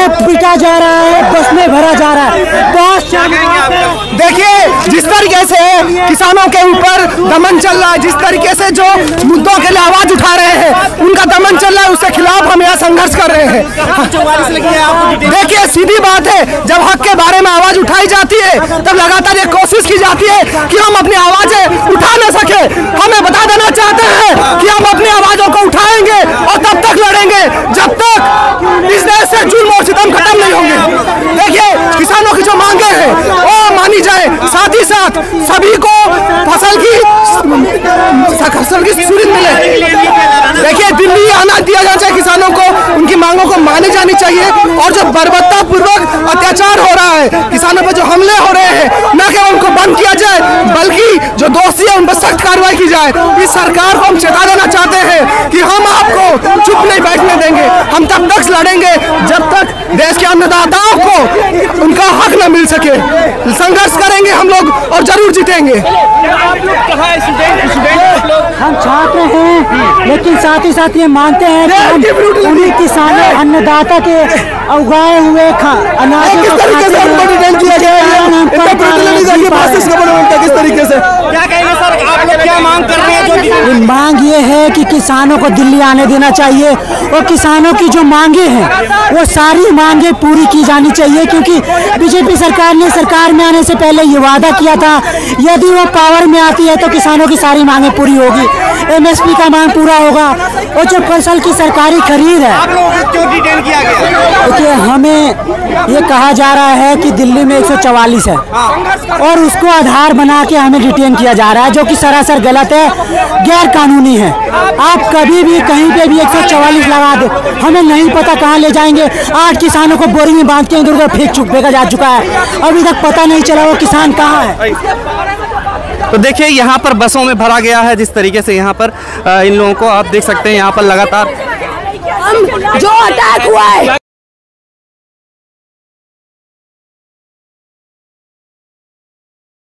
में पीटा जा रहा है, बस में भरा जा रहा है। बहुत देखिए जिस तरीके से किसानों के ऊपर दमन चल रहा है, जिस तरीके से जो मुद्दों के लिए आवाज उठा रहे हैं उनका दमन चल रहा है, उसके खिलाफ हम यहाँ संघर्ष कर रहे हैं। देखिए सीधी बात है, जब हक के बारे में आवाज उठाई जाती है तब लगातार ये कोशिश की जाती है कि हम अपनी आवाजें उठा न सके। हमें बता देना चाहते हैं कि हम अपनी आवाजों को उठाएंगे और तब तक लड़ेंगे जब तक इस देश से जुल्म और सितम खत्म नहीं होंगे। देखिए किसानों की जो मांगे हैं वो मानी जाए, साथ ही साथ सभी को फसल की सुविधा मिले। देखिए दिल्ली आना दिया जाना चाहिए, किसानों को उनकी मांगों को मानी जानी चाहिए। और जो बर्बरता पूर्वक अत्याचार हो रहा है, किसानों पर जो हमले हो रहे हैं, न केवल उनको बंद किया जाए बल्कि जो दोषी है उन पर सख्त कार्रवाई की जाए। इस सरकार को हम चेता देना चाहते हैं कि हम आपको चुप नहीं बैठने देंगे। हम तब तक लड़ेंगे जब तक देश के अन्नदाताओं को उनका हक न मिल सके। संघर्ष करेंगे हम लोग और जरूर जीतेंगे। हम छात्र हैं, लेकिन साथ ही साथ ये मानते हैं कि हम उन्हीं किसानों अन्नदाता के उगाए हुए अनाज किस तरीके से हमको डिटेन किया गया है, किस तरीके से क्या कहेंगे सर, आप लोग क्या मांग कर रहे हैं? मांग ये है कि किसानों को दिल्ली आने देना चाहिए और किसानों की जो मांगे हैं वो सारी मांगे पूरी की जानी चाहिए, क्योंकि बीजेपी सरकार ने सरकार में आने से पहले ये वादा किया था यदि वो पावर में आती है तो किसानों की सारी मांगे पूरी होगी, MSP का मांग पूरा होगा और जो फसल की सरकारी खरीद है। आप लोगों को क्यों डिटेन किया गया? देखिए हमें ये कहा जा रहा है कि दिल्ली में 144 है और उसको आधार बना के हमें डिटेन किया जा रहा है, जो कि सरासर गलत है, गैर कानूनी है। आप कभी भी कहीं पे भी 144 लगा दो, हमें नहीं पता कहाँ ले जाएंगे। 8 किसानों को बोरी में बांध के इधर उधर फेंका जा चुका है, अभी तक पता नहीं चला वो किसान कहाँ है। तो देखिए यहाँ पर बसों में भरा गया है, जिस तरीके से यहाँ पर इन लोगों को आप देख सकते हैं यहाँ पर लगातार जो अटैक हुआ है